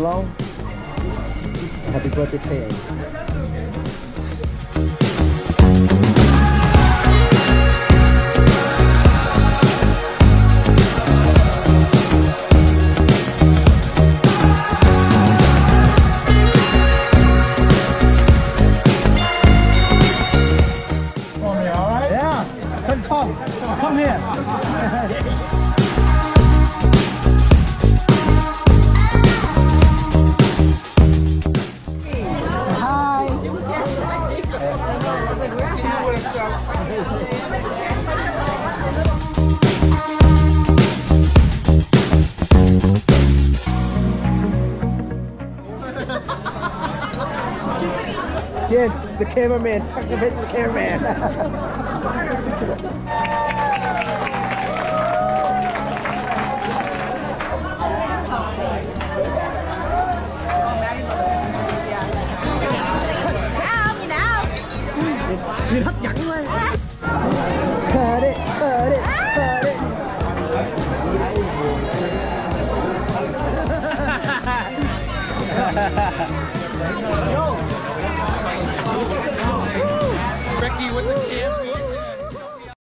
along. Happy birthday, Peyton. Come here. Hi. Kid, the cameraman, tuck the bit to the cameraman. Nhìn hấp dẫn quá. Cut it, cut it, cut it. Yo.